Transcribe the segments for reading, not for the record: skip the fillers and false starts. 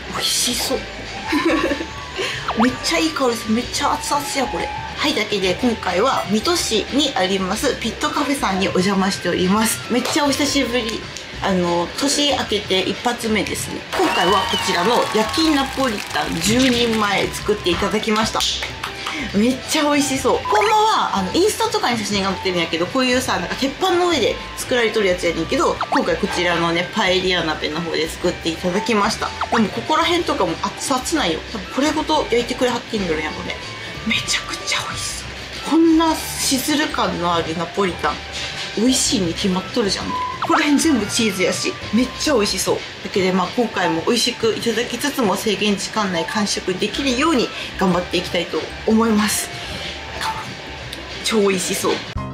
美味しそうめっちゃいい香りです。めっちゃ熱々やこれ。はい、だけで今回は水戸市にありますピットカフェさんにお邪魔しております。めっちゃお久しぶり。年明けて一発目ですね。今回はこちらの焼きナポリタン10人前作っていただきました。めっちゃ美味しそう。ほんまはインスタとかに写真が載ってるんやけど、こういうさなんか鉄板の上で作られとるやつやねんけど、今回こちらのねパエリア鍋の方で作っていただきました。でもここら辺とかも熱々なんよ。多分これごと焼いてくれはってんのやろね。めちゃくちゃ美味しそう。こんなシズル感のあるナポリタン美味しいに決まっとるじゃんね。ここら辺全部チーズやし、めっちゃ美味しそう。だけで今回も美味しくいただきつつも制限時間内完食できるように頑張っていきたいと思います。超美味しそう。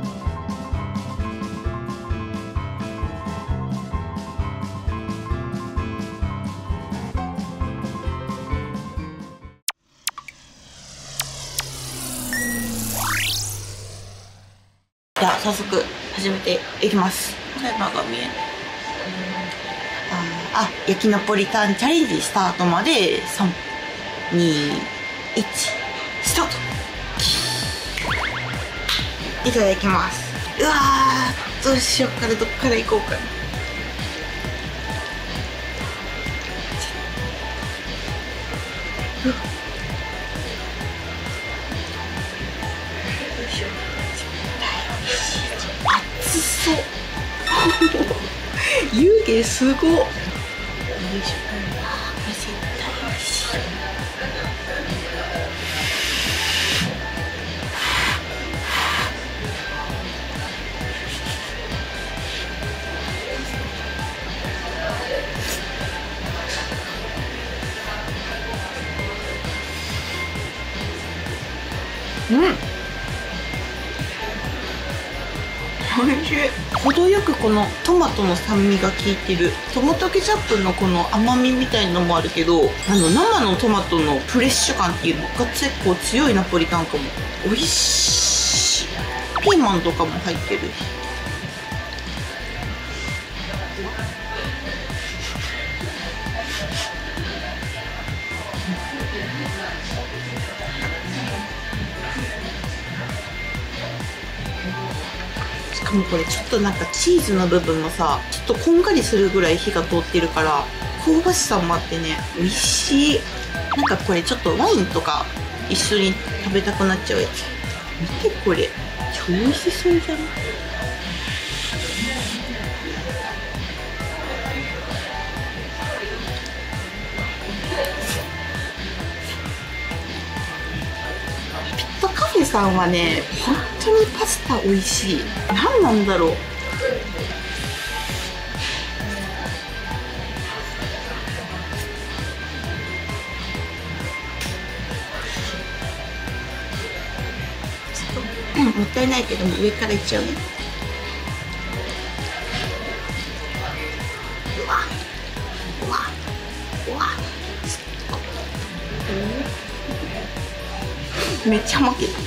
では早速始めていきます。タイマーが見えない。焼きナポリタンチャレンジスタートまで3、2、1スタート。いただきます。うわー、どうしようかな、どっから行こうかな。熱そう湯気すごっ。よいしょ。これ絶対美味しい。おいしい。程よくこのトマトの酸味が効いてる。トマトケチャップのこの甘みみたいのもあるけど、生のトマトのフレッシュ感っていうのが結構強いナポリタンかも。おいしい。ピーマンとかも入ってる。しかもこれちょっとなんかチーズの部分もさ、ちょっとこんがりするぐらい火が通ってるから香ばしさもあってね、美味しい。なんかこれちょっとワインとか一緒に食べたくなっちゃうやつ。見てこれ、超美味しそうじゃん。ピットカフェさんはね、本当にパスタ美味しい。何なんだろう。もったいないけども上からいっちゃうね。うわうわうわ、めっちゃ負けた。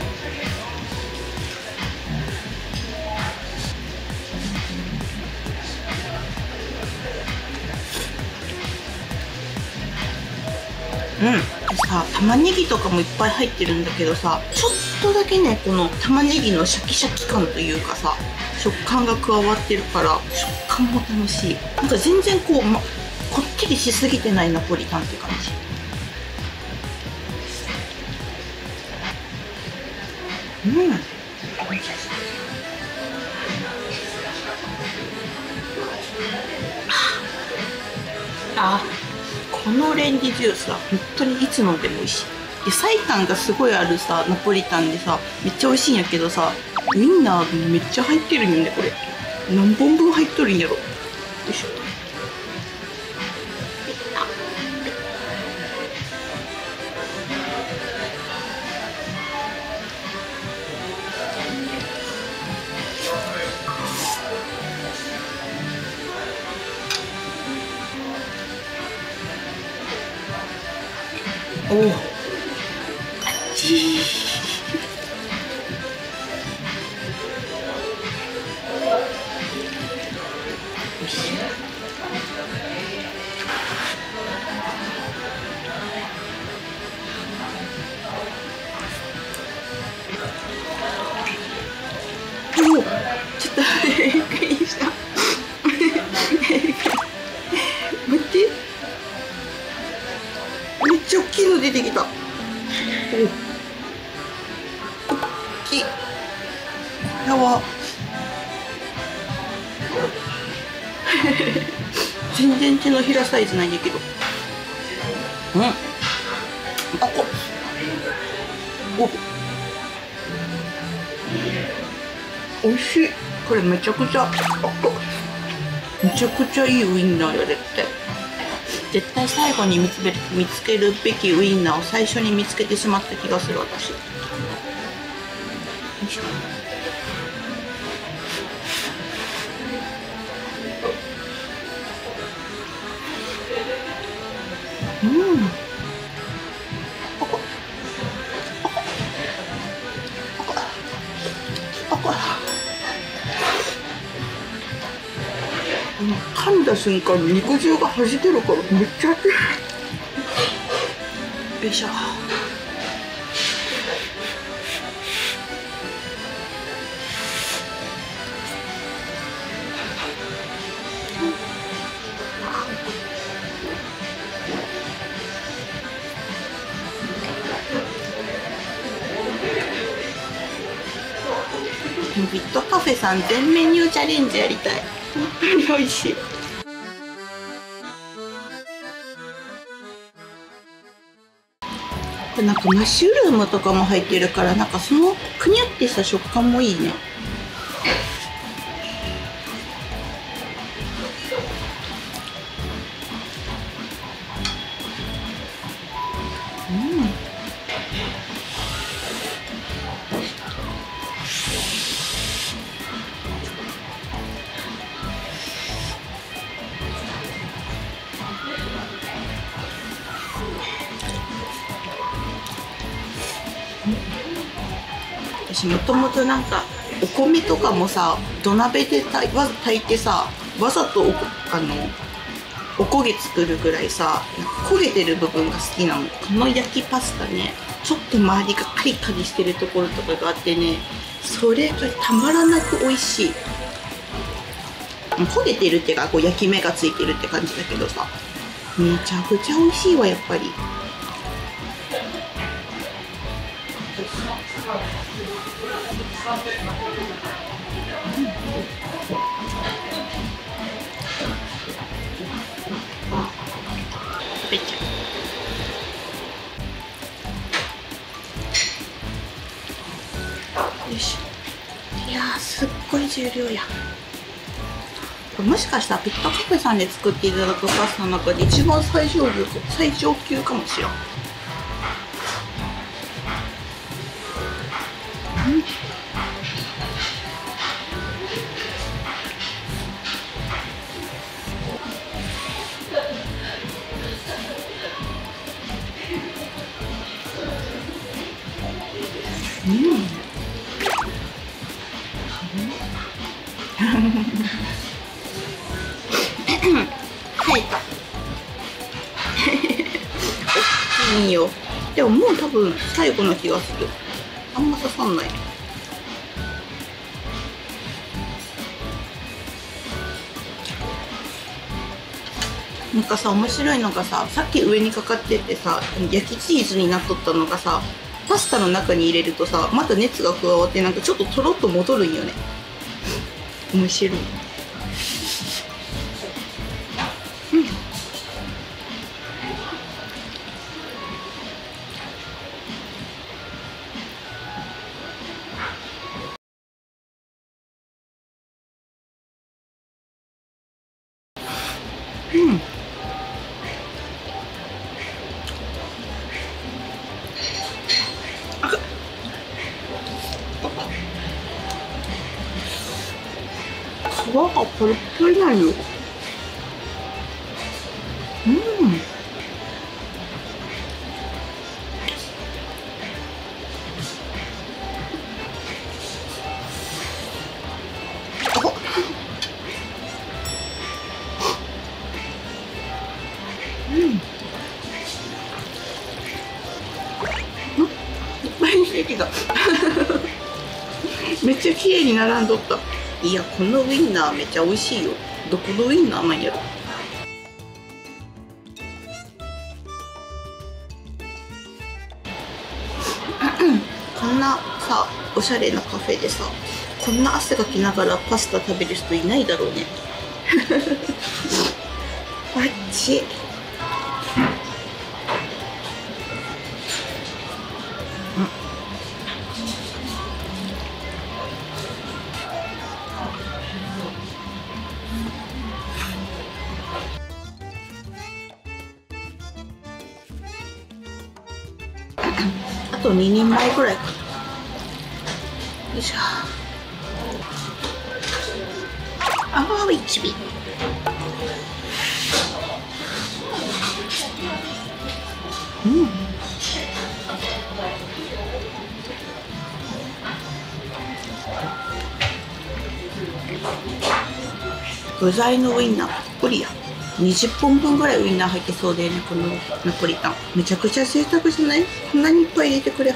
さ、玉ねぎとかもいっぱい入ってるんだけどさ、ちょっとだけねこの玉ねぎのシャキシャキ感というかさ、食感が加わってるから食感も楽しい。なんか全然こってりしすぎてないナポリタンって感じ。このオレンジジュースは本当にいつ飲んでも美味しい。野菜感がすごいあるさナポリタンでさ、めっちゃ美味しいんやけどさ、ウインナーめっちゃ入ってるんよね。これ何本分入っとるんやろ。よいしょ。おお、あっちー。 て、めっちゃ大きいの出てきた。お、大きい。これは全然手のひらサイズないんだけど、うん、あ、おいしい。これめちゃくちゃいいウインナーやでって。絶対最後に見つけるべきウインナーを最初に見つけてしまった気がする私。よいしょ。うん。噛んだ瞬間肉汁がはじけるからめっちゃ熱い。よいしょ。ビットカフェさん全メニューチャレンジやりたい。本当に美味しい。これなんかマッシュルームとかも入ってるから、なんかそのくにゃってした食感もいいね。私もともとなんかお米とかもさ、土鍋で炊いてさ、わざとおこげ作るぐらいさ、焦げてる部分が好きなの。この焼きパスタね、ちょっと周りがカリカリしてるところとかがあってね、それがたまらなく美味しい。焦げてるっていうか、こう焼き目がついてるって感じだけどさ、めちゃくちゃ美味しいわ、やっぱり。よいしょ。いやー、すっごい重量や。これもしかしたらピットカフェさんで作っていただくパスタの中で一番最上級かもしれん。入った。大きいよ。でももう多分最後の気がする。あんま刺さんない。なんかさ、面白いのがさ、さっき上にかかっててさ、焼きチーズになっとったのがさ、パスタの中に入れるとさ、また熱が加わってなんかちょっととろっと戻るんよね。面白い。皮がパリッパリなんよ。いっぱいしてきた。めっちゃ綺麗に並んどった。いや、このウインナーめっちゃ美味しいよ。どこのウインナーなんやろ。 こんなさおしゃれなカフェでさ、こんな汗かきながらパスタ食べる人いないだろうね。あっち。あと2人前ぐらいかな。よいしょ。あわわ一尾。うん。具材のウインナーたっぷりや。20本分ぐらいウインナー入ってそうだよね、このナポリタン。めちゃくちゃ贅沢じゃない？こんなにいっぱい入れてくれはった。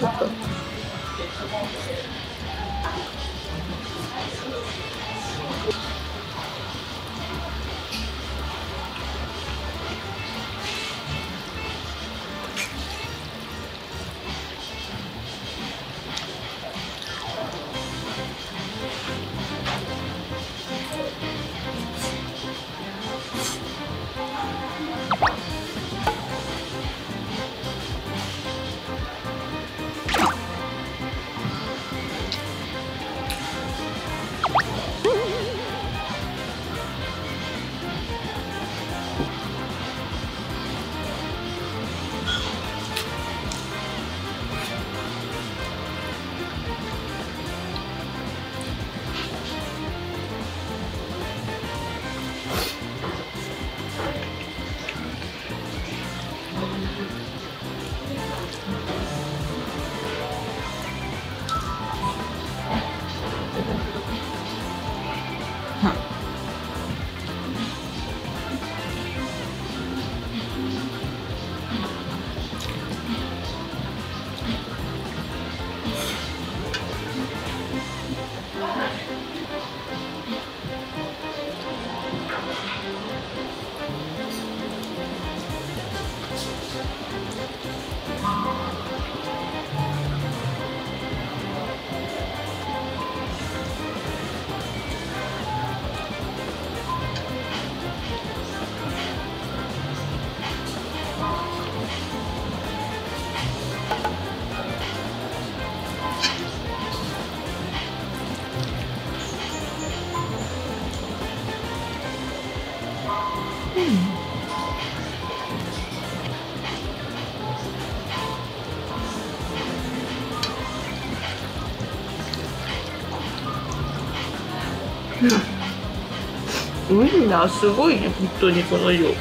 ウインナーすごいね、本当にこの量。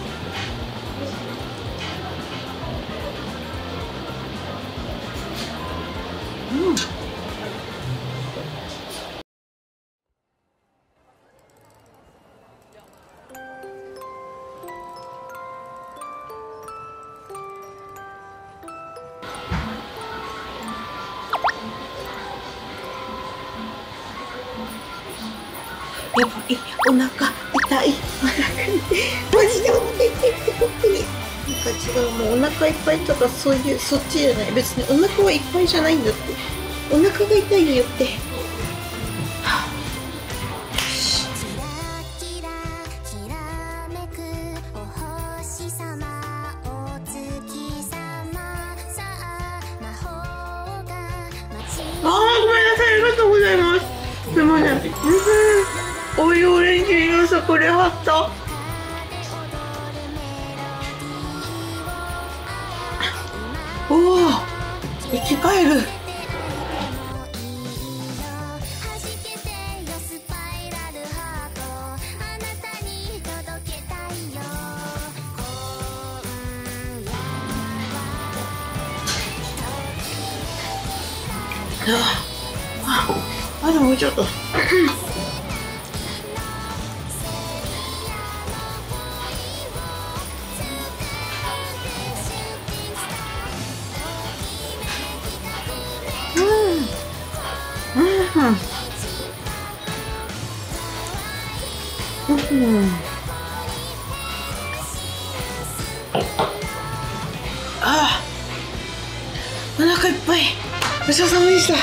やばい、お腹痛い。マジでお腹痛いって本当に。なんか違う、もうお腹いっぱいとかそういう、そっちじゃない。別にお腹はいっぱいじゃないんだって。お腹が痛いんよって。ごめんなさい、ありがとうございます。すみません。おいオレンジのさくれはった。おお、生き返る。あともうちょっと。ああ、お腹いっぱい。 ごちそうさまでした。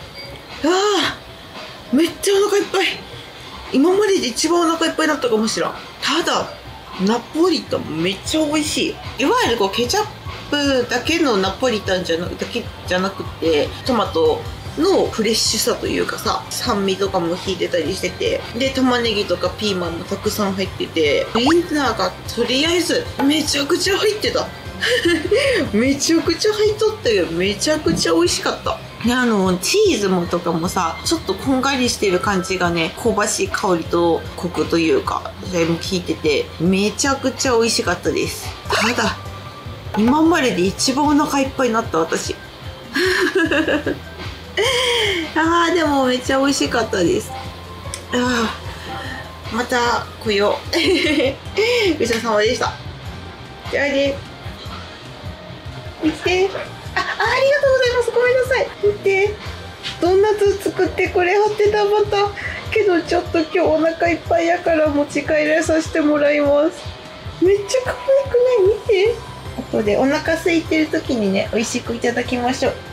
めっちゃお腹いっぱい。今までで一番お腹いっぱいだったかもしれん。ただナポリタンめっちゃ美味しい。いわゆるこうケチャップだけのナポリタンだけじゃなくて、トマトのフレッシュさというかさ、酸味とかも効いてたりしてて、で玉ねぎとかピーマンもたくさん入ってて、ウインナーがとりあえずめちゃくちゃ入ってた。めちゃくちゃ入っとったよ。めちゃくちゃ美味しかった。でチーズもとかもさ、ちょっとこんがりしてる感じがね、香ばしい香りとコクというか、それも効いててめちゃくちゃ美味しかったです。ただ今までで一番お腹いっぱいになった私。でもめっちゃ美味しかったです。また来よう。ごちそうさまでした。じゃあね、見て。ありがとうございます。ごめんなさい。見て、ドーナツ作ってくれはってた。またけどちょっと今日お腹いっぱいやから持ち帰らさせてもらいます。めっちゃ可愛くない？見て。後でお腹空いてる時にね、美味しくいただきましょう。